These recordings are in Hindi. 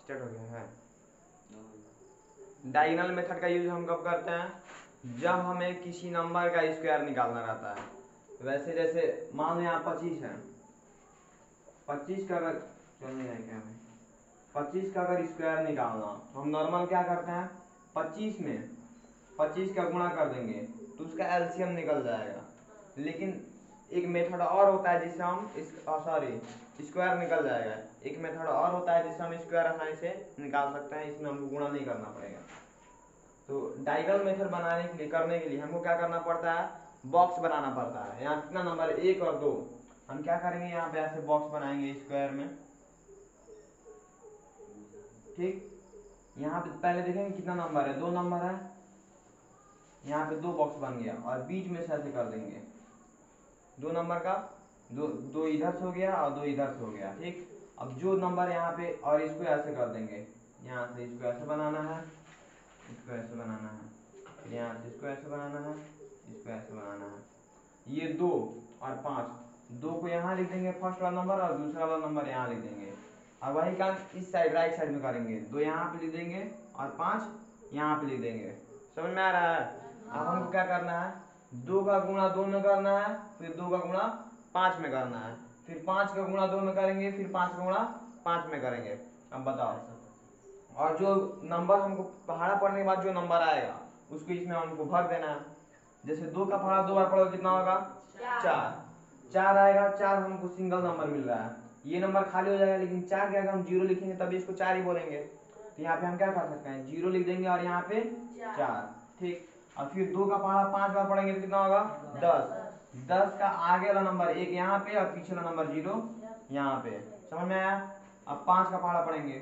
स्टार्ट हो गया है। डायगोनल मेथड का यूज हम कब करते हैं, जब हमें किसी नंबर का स्क्वायर निकालना रहता है। वैसे जैसे मान लो यहाँ 25 है, 25 का अगर चल नहीं है क्या, 25 का अगर स्क्वायर निकालना तो हम नॉर्मल क्या करते हैं, 25 में 25 का गुणा कर देंगे तो उसका एलसीएम निकल जाएगा। लेकिन एक मेथड और होता है जिससे हम स्क्वायर निकल जाएगा। एक मेथड और होता है जिससे हम स्क्वायर आसानी से निकाल सकते हैं, इसमें हमको गुणा नहीं करना पड़ेगा। तो डायगोनल मेथड बनाने के लिए करने के लिए हमको क्या करना पड़ता है, बॉक्स बनाना पड़ता है। यहाँ कितना नंबर 1 और 2, हम क्या करेंगे यहाँ पे ऐसे बॉक्स बनाएंगे स्क्वायर में, ठीक। यहाँ पे पहले देखेंगे कितना नंबर है, 2 नंबर है, यहाँ पे 2 बॉक्स बन गया और बीच में से ऐसे कर देंगे 2 नंबर का, दो इधर से हो गया और 2 इधर से हो गया, ठीक। अब जो नंबर यहाँ पे, और इसको ऐसे कर देंगे, यहाँ से इसको ऐसे बनाना है, इसको ऐसे बनाना है, फिर यहाँ से इसको ऐसे बनाना है, इसको ऐसे बनाना है। ये 2 और 5, 2 को यहाँ लिख देंगे फर्स्ट वाला नंबर और दूसरा वाला नंबर यहाँ लिख देंगे। और वही काम इस साइड राइट साइड में करेंगे, 2 यहाँ पे लिख देंगे और 5 यहाँ पे लिख देंगे। समझ में आ रहा है। अब हमको क्या करना है, 2 का गुणा 2 में करना है, फिर 2 का गुणा 5 में करना है, फिर 5 का गुणा 2 में करेंगे, फिर 5 का गुणा 5 में करेंगे। अब बताओ, और जो नंबर हमको पहाड़ा पढ़ने के बाद जो नंबर आएगा उसको इसमें हमको भर देना है। जैसे 2 का पहाड़ा 2 बार पढ़ो कितना होगा, 4 आएगा। 4 हमको सिंगल नंबर मिल रहा है, ये नंबर खाली हो जाएगा, लेकिन 4 के अगर हम 0 लिखेंगे तभी इसको 4 ही बोलेंगे। तो यहाँ पे हम क्या कर सकते हैं, 0 लिख देंगे और यहाँ पे 4, ठीक। और फिर 2 का पहाड़ा 5 बार पढ़ेंगे तो कितना होगा, 10। 10 का आगे वाला नंबर 1 यहाँ पे और पीछे वाला नंबर 0 यहाँ पे। समझ में आया। अब 5 का पहाड़ा पढ़ेंगे,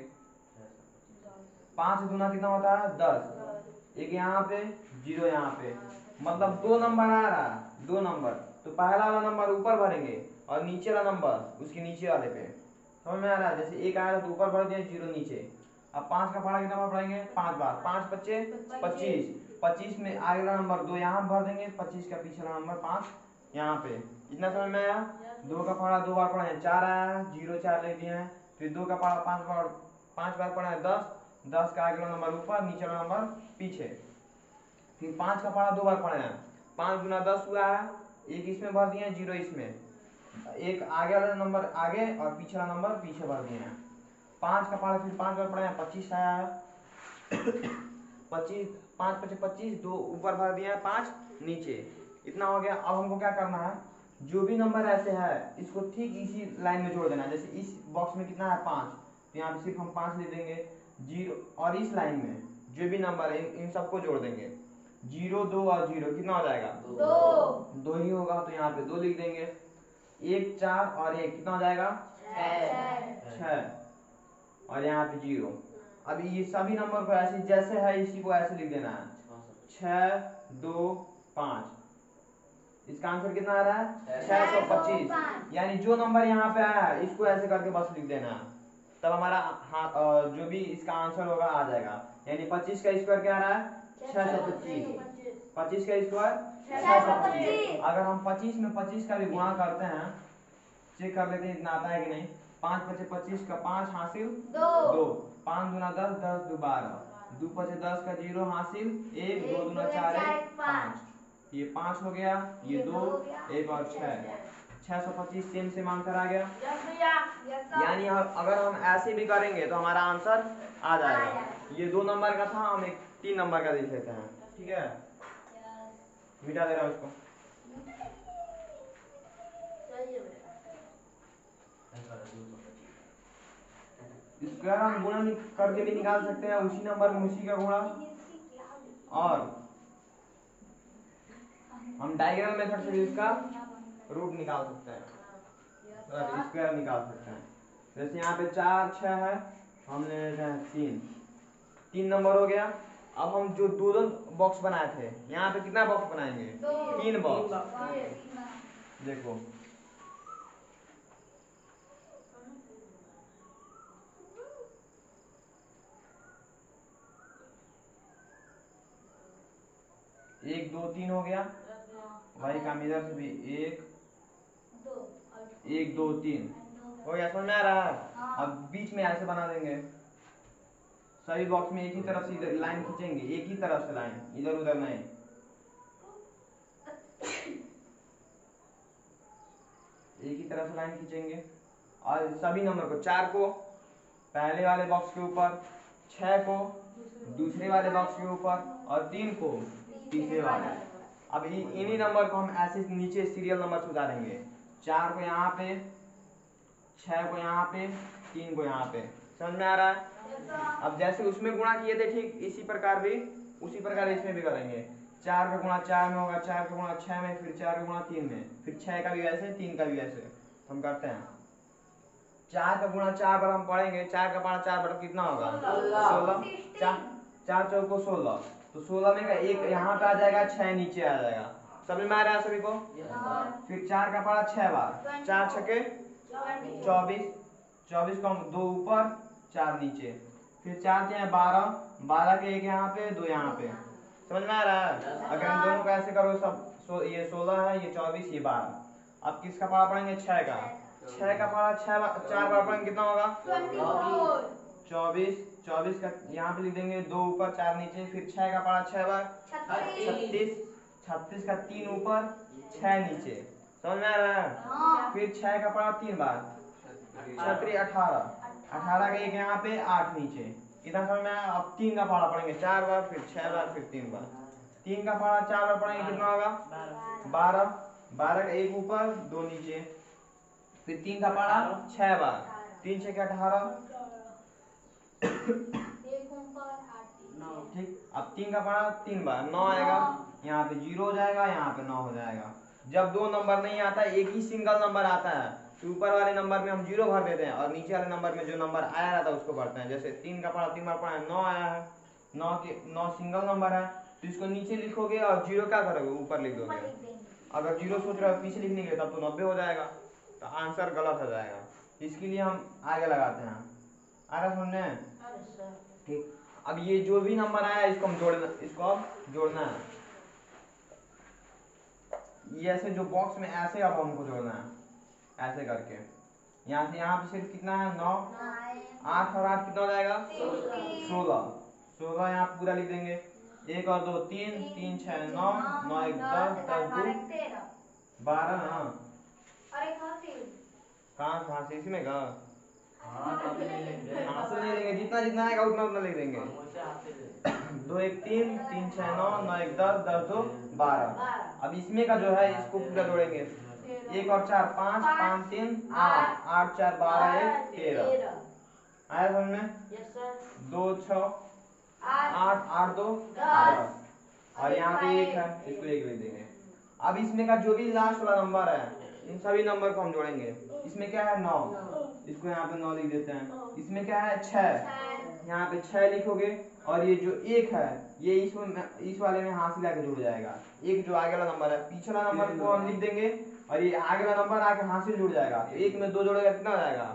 5 गुना कितना होता है, 10। 1 यहाँ पे 0 यहाँ पे, मतलब 2 नंबर आ रहा है, 2 नंबर। तो पहला वाला नंबर ऊपर भरेंगे और नीचे वाला नंबर उसके नीचे वाले पे। समझ में आ रहा है। जैसे 1 आया तो ऊपर भर दिया, 0 नीचे। अब 5 का पहाड़ा कितना बार पढ़ेंगे, 5 बार। 5 बच्चे 25, 25 में आगे वाला नंबर 2 यहाँ भर देंगे, 25 का पीछे वाला नंबर 5 यहाँ पे। इतना समझ में आया। 2 का पहाड़ा 2 बार पढ़े, 4 आया, 0 4 ले लिए हैं। फिर 2 का पहाड़ा 5 बार पढ़े, 10। 10 का आगे वाला नंबर ऊपर, नीचे वाला नंबर पीछे। फिर 5 का पहाड़ा 2 बार पढ़े हैं, 5 गुना 10 हुआ है, 1 इसमें भर दिए, 0 इसमें, 1 आगे वाला नंबर आगे और पीछे वाला नंबर पीछे भर दिए हैं। 5 का पहाड़ा फिर 5 बार पढ़े हैं, 25 आया है। 25, 5 5 25, 2 ऊपर भर दिया है, 5 नीचे। इतना हो गया। अब हमको क्या करना है, जो भी नंबर ऐसे है इसको ठीक इसी लाइन में जोड़ देना है। जैसे इस बॉक्स में कितना है, 5, तो यहाँ पे सिर्फ हम 5 लिख देंगे, 0। और इस लाइन में जो भी नंबर है इन सबको जोड़ देंगे, 0 2 और 0 कितना हो जाएगा, 2 ही होगा, तो यहाँ पे 2 लिख देंगे। 1 4 और 1 कितना हो जाएगा, 6। और यहाँ पे 0। अभी ये सभी नंबर को ऐसे जैसे है इसी को ऐसे लिख देना है, 6 2 5। इसका आंसर कितना आ रहा है, 625। यानी जो नंबर यहाँ पे आया है इसको ऐसे करके बस लिख देना है, तब हमारा जो भी इसका आंसर होगा आ जाएगा। यानी 25 का स्क्वायर क्या आ रहा है, 625। 25 का स्क्वायर 625। अगर हम 25 में 25 का भी गुणा करते हैं, चेक कर लेते हैं इतना आता है कि नहीं। 5 5 25 का 5 हासिल 2, 5 दूना 10, 10 2 12, 2 5 10 का 0 हासिल 1, 2 दूना 4 1 5। ये 5 हो गया, ये 2 1 और 6, 625 सेम आंसर आ गया। यानी अगर हम ऐसे भी करेंगे तो हमारा आंसर आ जाएगा। ये 2 नंबर का था, हम एक 3 नंबर का लिख लेते हैं, ठीक है। मिटा दे रहा हूं इसको। स्क्वायर हम गुणा करके भी निकाल सकते हैं, उसी नंबर में उसी का गुणा। और हम डायगोनल मेथड से भी इसका रूट निकाल सकते हैं, स्क्वायर निकाल सकते हैं। जैसे यहाँ पे 4 6 है, हमने लेते हैं 3 नंबर हो गया। अब हम जो 2 बॉक्स बनाए थे, यहाँ पे कितना बॉक्स बनाएंगे, 3 बॉक्स। देखो एक 2 3 हो गया, वही काम इधर से भी 1 1 2 3 हो गया। समझ में आ रहा है। अब बीच में ऐसे बना देंगे, सभी बॉक्स में एक ही तरफ से लाइन खींचेंगे, एक ही तरफ से लाइन, इधर उधर नहीं। एक ही तरफ से लाइन खींचेंगे और सभी नंबर को 4 को पहले वाले बॉक्स के ऊपर, 6 को दूसरे वाले बॉक्स के ऊपर और 3 को तीसरे वाले। अब इन्हीं नंबर को हम ऐसे नीचे सीरियल नंबर से उतारेंगे। 4 को यहाँ पे, 6 को यहाँ पे, 3 को यहाँ पे। समझ में आ रहा है? अब जैसे उसमें गुणा किए थे ठीक इसी प्रकार भी, उसी प्रकार इसमें भी करेंगे। 4 का गुणा 4 में होगा, 4 का गुणा 6 में, फिर 4 का गुणा 3 में, फिर 6 का भी वैसे, 3 का भी वैसे हम करते हैं। 4 का गुणा 4 बार हम पढ़ेंगे। 4 का पारा 4 बार कितना होगा? 16। 4 चौको 16, तो 16 में का एक यहाँ पे आ जाएगा, 6 नीचे आ जाएगा। समझ में आ रहा है सभी को? फिर 4 का पारा 6 बार, 4 छके 24, 24 को हम 2 ऊपर 4 नीचे, फिर 4 के 12, 12 के एक यहाँ पे 2 यहाँ पे। समझ में आ रहा है? अगर इन दोनों को ऐसे करो सब, ये 16 है, ये 24, ये 12। अब किसका पारा पढ़ेंगे? 6 का। 6 का पारा 4 बार पढ़ेंगे, कितना होगा? 24। 24 का यहाँ पे लिख देंगे, 2 ऊपर 4 नीचे, फिर 6 का पारा 6 बार 36। 36 का 3 ऊपर 6 नीचे। समझ में आ रहा है? फिर 6 का पारा 3 बार 36, 18। 18 का एक यहाँ पे 8 नीचे। इतना समझ में आया? अब 3 का पारा पढ़ेंगे 4 बार, फिर 6 बार, फिर 3 बार। 3 का पारा 4 बार पढ़ेंगे, कितना होगा? 12। 12 का एक ऊपर 2 नीचे, फिर 3 का पारा 6 बार, 3 6 के 18। ठीक। अब 3 का पारा 3 बार 9 आएगा, यहाँ पे 0 हो जाएगा, यहाँ पे 9 हो जाएगा। जब 2 नंबर नहीं आता, एक ही सिंगल नंबर आता है, तो ऊपर वाले नंबर में हम 0 भर देते हैं और नीचे वाले नंबर में जो नंबर आया रहता है उसको भरते हैं। जैसे 3 का पारा 3 बार पढ़ा है, 9 आया है, 9 सिंगल नंबर है, तो इसको नीचे लिखोगे और 0 क्या करोगे? ऊपर लिख दोगे। अगर 0 सोच रहे हो पीछे लिखने के लिए, तब तो 90 हो जाएगा, तो आंसर गलत हो जाएगा। इसके लिए हम आगे लगाते हैं। आ रहा समझ में? ठीक। अब ये जो भी नंबर आया इसको हम जोड़ना, इसको अब जोड़ना है। ये ऐसे जो बॉक्स में ऐसे अब हमको जोड़ना है, ऐसे करके यहाँ से यहाँ पे सिर्फ कितना है? 9। 8 और 8 कितना हो जाएगा? 16। 16 यहाँ पूरा लिख देंगे। 1 और 2 3, 3 6 9, 9 1 10, 10 2 12। कहाँ से? इसी में का हाथ से नहीं लेंगे, जितना जितना आएगा उतना उतना लिख देंगे। 2 1 3, 3 6 9, 9 1 10, 10 2 12। अब इसमें का जो है इसको पूरा जोड़ेंगे। 1 और 4 5, 5 3 8, 8 4 12 1 13। आया समझ में? 2 6 8, 8 2 10। और यहाँ पे 1 है, इसको 1 लिख देंगे। अब इसमें का जो भी लास्ट वाला नंबर है, इन सभी नंबर को हम जोड़ेंगे। इसमें क्या है? 9, इसको यहाँ पे 9 लिख देते हैं। इसमें क्या है? 6, यहाँ पे 6 लिखोगे। और ये जो 1 है, ये इस वाले में हाथ से जुड़ जाएगा। एक जो आगे वाला नंबर है, पिछला नंबर को हम लिख देंगे और ये आगे वाला नंबर आके हाथ से जुड़ जाएगा। तो 1 में 2 जोड़ेगा, कितना हो जाएगा?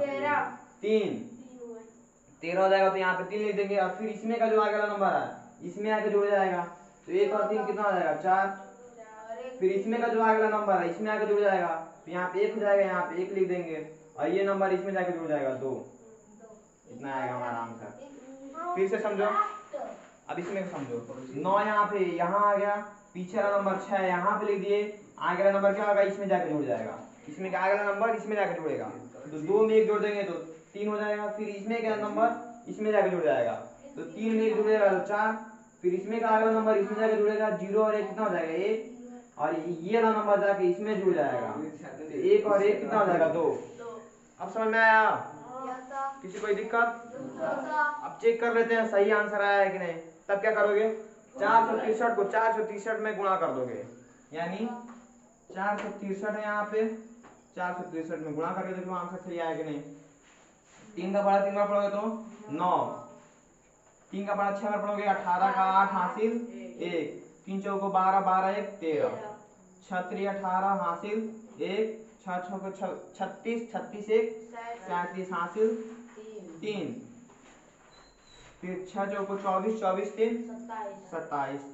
13 हो जाएगा, तो यहाँ पे 3 लिख देंगे। और फिर इसमें का जो आगे वाला नंबर है, इसमें आके जुड़ जाएगा, तो 1 और 3 कितना हो जाएगा? 4। फिर इसमें का जो आगे वाला नंबर है, इसमें आके जुड़ जाएगा, तो यहाँ पे 1 हो जाएगा, यहाँ पे 1 लिख देंगे। और ये नंबर इसमें जाके जुड़ जाएगा, 2। इतना आएगा हमारा आंसर। फिर से समझो, अब इसमें समझो। 9 यहाँ पे यहाँ आ गया, पीछे वाला नंबर 6 यहाँ पे लिख दिए, आगे वाला नंबर क्या होगा? इसमें जाके जुड़ जाएगा। इसमें का आगे वाला नंबर इसमें जाके जुड़ेगा, तो 2 में 1 जोड़ देंगे तो 3 हो जाएगा। फिर इसमें क्या नंबर इसमें जाके जुड़ जाएगा, तो 3 में 1 जुड़ेगा तो 4। फिर इसमें का आगे वाला नंबर इसमें जाके जुड़ेगा, 0 और 1 कितना हो जाएगा? 1। और ये वाला नंबर जाके इसमें जुड़ जाएगा, तो 1 और 1 कितना हो जाएगा? 2। अब समझ में आया? किसी कोई दिक्कत? अब चेक कर लेते हैं सही आंसर आया है कि नहीं। तब क्या करोगे? 463 को 463 में गुणा कर दोगे, यानी 463 है यहाँ पे, 463 में गुणा करके देखो आंसर सही आया कि नहीं। 3 का पारा 3 बार पढ़ोगे तो 9, 3 का पारा 6 बार पढ़ोगे 18 का 8 हासिल 1, 3 चौको 12, 12 1 13, 6 3 18 हासिल 1, 6 6 को 36, 36 1 37 हासिल 3, फिर 6 चौको 24, 24 3 27।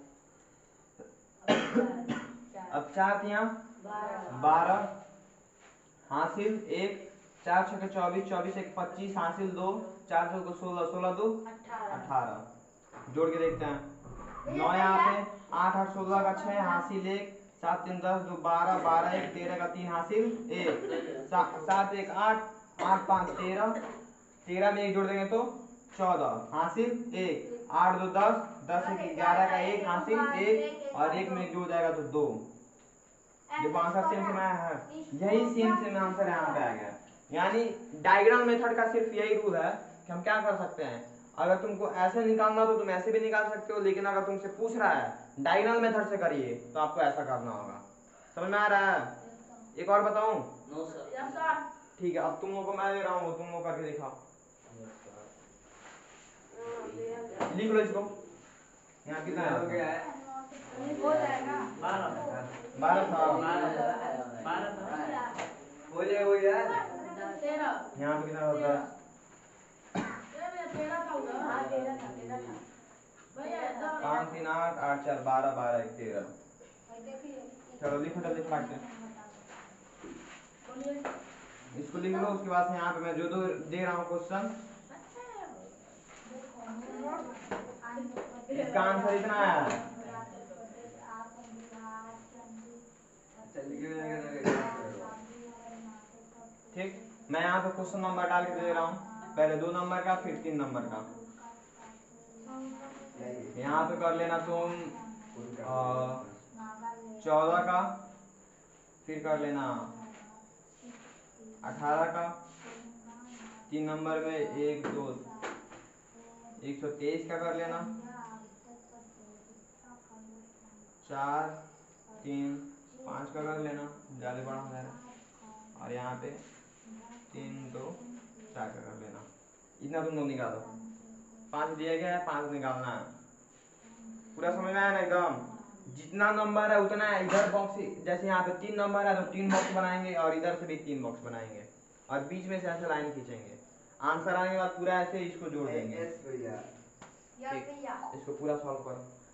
अब 4 यहाँ 12 हासिल 1, 4 6 के 24, 24 1 25, हासिल 2, 4 2 को 16, 16 2 18। जोड़ के देखते हैं। 9 यहाँ पे, 8 8 16 का 6, हासिल 1, 7 3 10, 2 12, 12 1 13 का 3, हासिल 1, 7 1 8, 8 5 13, 13 में 1 जोड़ देंगे तो 14, हासिल 1, 8 2 10, 10 1 11 का 1, हासिल 1, और 1 में 1 जुड़ जाएगा तो 2। देखो आंसर सेम सेम आया है, यही सेम सेम आंसर यहाँ पे आ गया। यानी डायग्राम मेथड का सिर्फ यही रूल है कि हम क्या कर सकते हैं, अगर तुमको ऐसे निकालना तो तुम ऐसे भी निकाल सकते हो, लेकिन अगर तुमसे पूछ रहा है डायग्राम मेथड से करिए तो आपको ऐसा करना होगा। समझ में आ रहा है? एक और बताऊं? No sir. ठीक है, अब तुम लोगों को मैं दे रहा हूँ, तुम लोग करके दिखाओ। लिख लो इसको। यहाँ कितना हो गया है? हो जाएगा 12 था। हो गया 13। यहाँ पे कितना होता है? 5 3 8 8 4 12 12 1 13। चलो लिखो जल्दी फटाक से। इसको लिख लो, उसके बाद से यहाँ पे मैं जो दो दे रहा हूँ क्वेश्चन, इसका आंसर इतना है। ठीक, मैं यहाँ पे क्वेश्चन नंबर डाल के दे रहा हूँ, पहले 2 नंबर का फिर 3 नंबर का। यहाँ पे कर लेना तुम 14 का, फिर कर लेना 18 का, 3 नंबर में 1 2 123 का कर लेना, 4 3 5 का कर लेना, ज़्यादा बड़ा हो जाएगा, और यहाँ पे 3 2 4 का कर लेना। इतना तुम लोग निकालो, 5 दिया गया है, 5 निकालना है। पूरा समझ में आया ना एकदम? जितना नंबर है उतना है, इधर बॉक्स, जैसे यहाँ पे 3 नंबर है तो 3 बॉक्स बनाएंगे, और इधर से भी 3 बॉक्स बनाएंगे, और बीच में से ऐसे लाइन खींचेंगे। आंसर आने के बाद पूरा ऐसे इसको जोड़ देंगे। ठीक, इसको पूरा सॉल्व करो।